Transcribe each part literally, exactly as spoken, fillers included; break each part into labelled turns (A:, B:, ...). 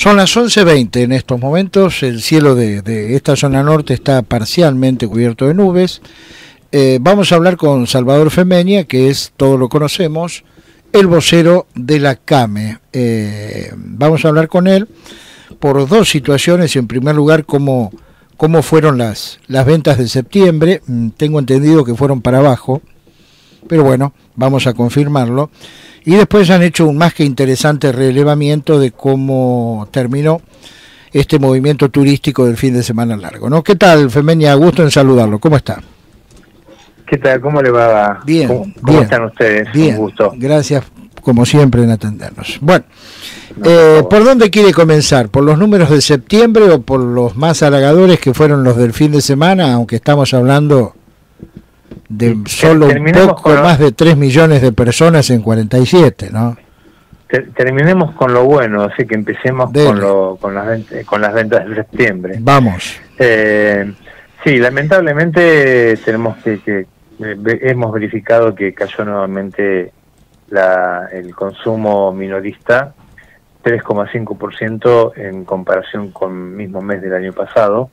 A: Son las once veinte en estos momentos, el cielo de, de esta zona norte está parcialmente cubierto de nubes. Eh, vamos a hablar con Salvador Femeña, que es, todos lo conocemos, el vocero de la CAME. Eh, vamos a hablar con él por dos situaciones. En primer lugar, cómo, cómo fueron las, las ventas de septiembre. Tengo entendido que fueron para abajo, pero bueno, vamos a confirmarlo. Y después han hecho un más que interesante relevamiento de cómo terminó este movimiento turístico del fin de semana largo, ¿no? ¿Qué tal, Femeña? Gusto en saludarlo. ¿Cómo está?
B: ¿Qué tal? ¿Cómo le va?
A: Bien.
B: ¿Cómo, cómo
A: bien,
B: están ustedes?
A: Bien.
B: Un gusto.
A: Gracias, como siempre, en atendernos. Bueno,
B: No,
A: eh,
B: por,
A: ¿por dónde quiere comenzar? ¿Por los números de septiembre o por los más halagadores que fueron los del fin de semana? Aunque estamos hablando de solo un poco
B: con lo,
A: más de tres millones de personas en cuarenta y siete, ¿no?
B: Ter, terminemos con lo bueno, así que empecemos con, lo, con, las ventas, con las ventas de septiembre.
A: Vamos.
B: Eh, sí, lamentablemente tenemos que, que eh, hemos verificado que cayó nuevamente la, el consumo minorista, tres coma cinco por ciento en comparación con el mismo mes del año pasado.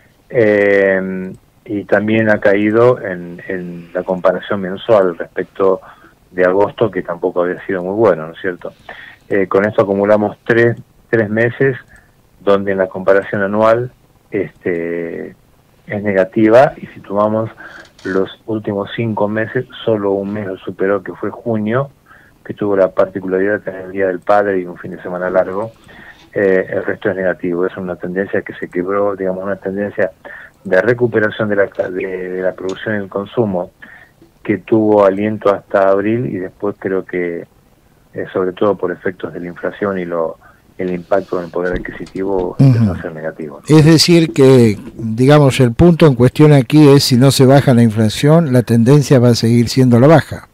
B: Eh, y también ha caído en, en la comparación mensual respecto de agosto, que tampoco había sido muy bueno, ¿no es cierto? Eh, con esto acumulamos tres, tres meses donde en la comparación anual este, es negativa, y si tomamos los últimos cinco meses, solo un mes lo superó, que fue junio, que tuvo la particularidad de tener el Día del Padre y un fin de semana largo. Eh, el resto es negativo. Es una tendencia que se quebró, digamos, una tendencia de recuperación de la, de, de la producción y el consumo, que tuvo aliento hasta abril, y después creo que, eh, sobre todo por efectos de la inflación y lo el impacto en el poder adquisitivo, uh-huh. empezó a ser negativo, ¿no?
A: Es decir que, digamos, el punto en cuestión aquí es, si no se baja la inflación, la tendencia va a seguir siendo la baja.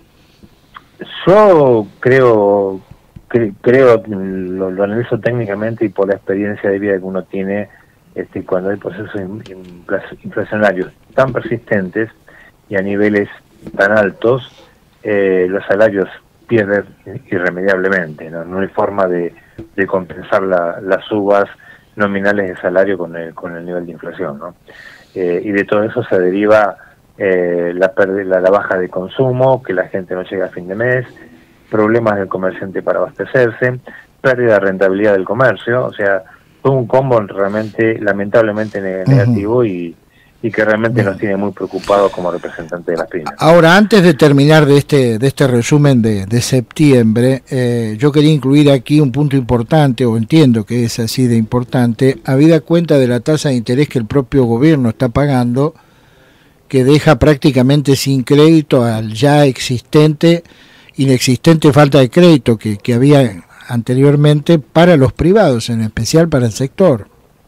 B: Yo creo, cre, creo lo, lo analizo técnicamente y por la experiencia de vida que uno tiene. Este, cuando hay procesos inflacionarios tan persistentes y a niveles tan altos, eh, los salarios pierden irremediablemente, ¿no? No hay forma de, de compensar la, las subas nominales de salario con el, con el nivel de inflación, ¿no? Eh, y de todo eso se deriva eh, la, la, la baja de consumo, que la gente no llega a fin de mes, problemas del comerciante para abastecerse, pérdida de rentabilidad del comercio. O sea, fue un combo realmente, lamentablemente negativo, uh-huh. y, y que realmente Bien. nos tiene muy preocupados como representantes de las pymes.
A: Ahora, antes de terminar de este de este resumen de, de septiembre, eh, yo quería incluir aquí un punto importante, o entiendo que es así de importante, habida cuenta de la tasa de interés que el propio gobierno está pagando, que deja prácticamente sin crédito al ya existente, inexistente falta de crédito que, que había anteriormente para los privados, en especial para el sector.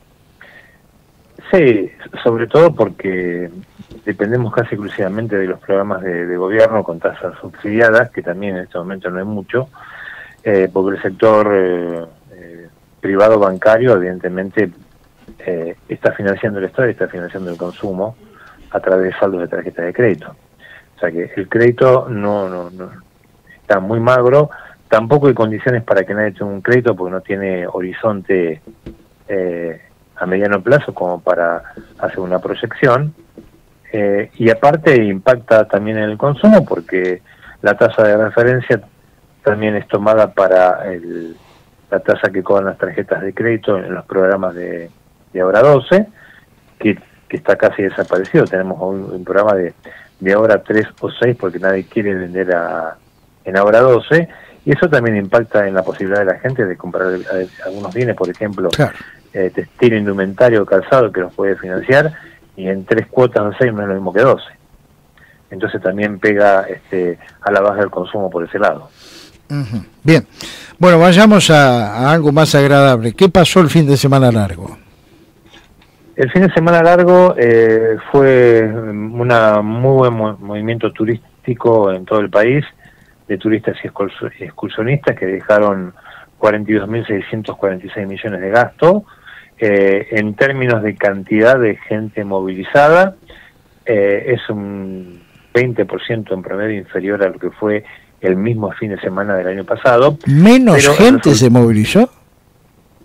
B: Sí, sobre todo porque dependemos casi exclusivamente de los programas de, de gobierno con tasas subsidiadas, que también en este momento no hay mucho, eh, porque el sector eh, eh, privado bancario evidentemente eh, está financiando el Estado y está financiando el consumo a través de saldos de tarjeta de crédito. O sea que el crédito no, no, no está muy magro. Tampoco hay condiciones para que nadie tenga un crédito, porque no tiene horizonte eh, a mediano plazo como para hacer una proyección. Eh, y aparte impacta también en el consumo, porque la tasa de referencia también es tomada para el, la tasa que cobran las tarjetas de crédito en los programas de, de Ahora doce, que, que está casi desaparecido. Tenemos un, un programa de, de Ahora tres o seis, porque nadie quiere vender a, en Ahora doce. Y eso también impacta en la posibilidad de la gente de comprar algunos bienes, por ejemplo, claro. eh, textil, indumentario, calzado, que los puede financiar, y en tres cuotas o seis no es lo mismo que doce. Entonces también pega este, a la baja del consumo por ese lado.
A: Uh-huh. Bien, bueno, vayamos a, a algo más agradable. ¿Qué pasó el fin de semana largo?
B: El fin de semana largo eh, fue un muy buen mo- movimiento turístico en todo el país, de turistas y excursionistas, que dejaron cuarenta y dos mil seiscientos cuarenta y seis millones de gasto. Eh, en términos de cantidad de gente movilizada, eh, es un veinte por ciento en promedio inferior a lo que fue el mismo fin de semana del año pasado.
A: ¿Menos gente se movilizó?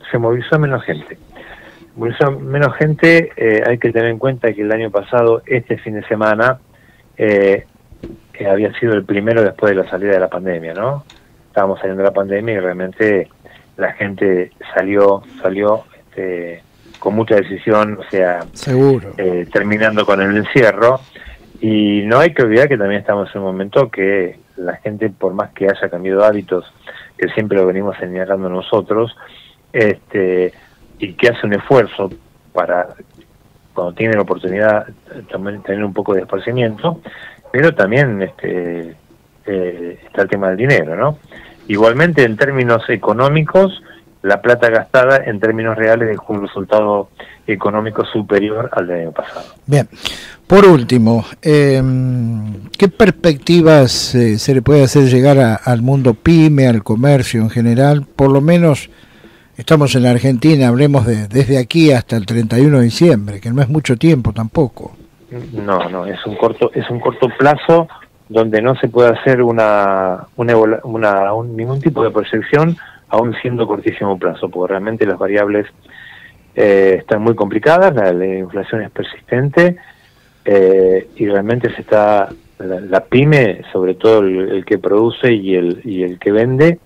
B: se movilizó menos gente. Movilizó menos gente, eh, hay que tener en cuenta que el año pasado, este fin de semana, eh, eh, había sido el primero después de la salida de la pandemia, ¿no? Estábamos saliendo de la pandemia y realmente la gente salió, salió este, con mucha decisión, o sea,
A: seguro,
B: eh, terminando con el encierro. Y no hay que olvidar que también estamos en un momento que la gente, por más que haya cambiado hábitos, que siempre lo venimos señalando nosotros, este y que hace un esfuerzo para, cuando tiene la oportunidad, también tener un poco de esparcimiento, pero también este eh, está el tema del dinero, ¿no? Igualmente, en términos económicos, la plata gastada en términos reales dejó un resultado económico superior al del año pasado.
A: Bien, por último, eh, ¿qué perspectivas eh, se le puede hacer llegar a, al mundo pyme, al comercio en general? Por lo menos estamos en la Argentina, hablemos de desde aquí hasta el treinta y uno de diciembre, que no es mucho tiempo tampoco.
B: No, no, es un corto, es un corto plazo donde no se puede hacer una, una, una un, ningún tipo de proyección, aún siendo cortísimo plazo, porque realmente las variables eh, están muy complicadas, la, la inflación es persistente eh, y realmente se está la, la pyme, sobre todo el, el que produce y el y el que vende,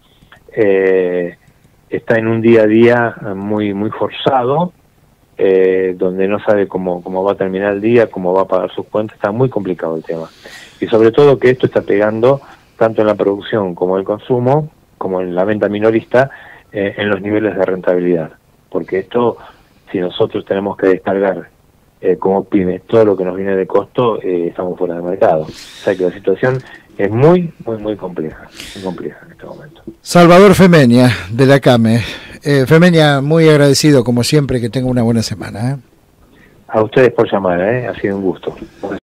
B: eh, está en un día a día muy muy forzado, eh, donde no sabe cómo cómo va a terminar el día, cómo va a pagar sus cuentas, está muy complicado el tema. Y sobre todo que esto está pegando tanto en la producción como en el consumo, como en la venta minorista, eh, en los niveles de rentabilidad. Porque esto, si nosotros tenemos que descargar eh, como pyme todo lo que nos viene de costo, eh, estamos fuera del mercado. O sea que la situación es muy, muy, muy compleja, muy compleja en este momento.
A: Salvador Femenia, de la CAME. Eh, Femenia, muy agradecido, como siempre, que tenga una buena semana. ¿eh?
B: A ustedes por llamar, ¿eh? Ha sido un gusto.